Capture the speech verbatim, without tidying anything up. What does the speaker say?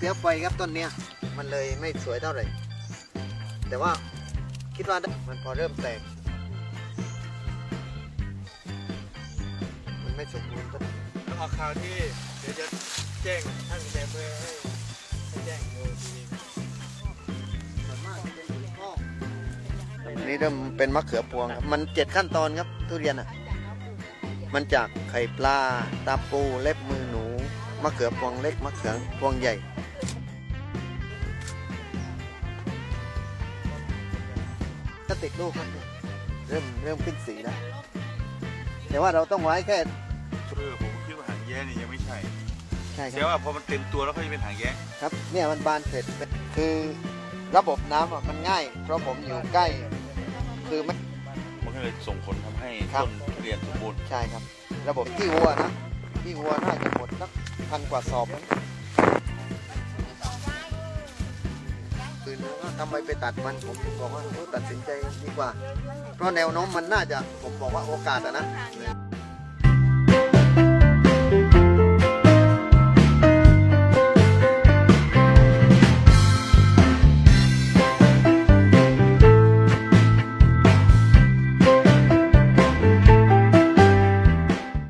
สียไฟครับต้นเนี้ยมันเลยไม่สวยเท่าไหร่แต่ว่าคิดว่ามันพอเริ่มแตกมันไม่สมบูรณ์ก็ต้องเอาข่าวที่เดี๋ยวจะแจ้งท่านในอำเภอให้ให้แจ้งดูทีส่วนมากเป็นคุณพ่อนี่เริ่มเป็นมะเขือพวงครับมันเจ็ดขั้นตอนครับทุเรียนอ่ะมันจากไข่ปลาตาปูเล็บมือหนูมะเขือพวงเล็กมะเขือพวงใหญ่ถ้าติดลูกครับเริ่มเริ่มขึ้นสีแล้วแต่ว่าเราต้องไว้แค่เออผมคิดว่าหางแย้นี่ยังไม่ใช่ใช่ครับบว่าพอมันเต็มตัวแล้วก็จะเป็นหางแย้ครับเนี่ยมันบานเสร็จคือระบบน้ำอ่ะมันง่ายเพราะผมอยู่ใกล้คือมันมันก็เลยส่งผลทำให้ต้นทุเรียนสมบูรณ์ใช่ครับระบบที่วัวนะที่วัวน่าจะหมดสักพันกว่าสอบคือทำไมไปตัดมันผมบอกว่าตัดสินใจดีกว่าเพราะแนวโน้มมันน่าจะผมบอกว่าโอกาสอะนะ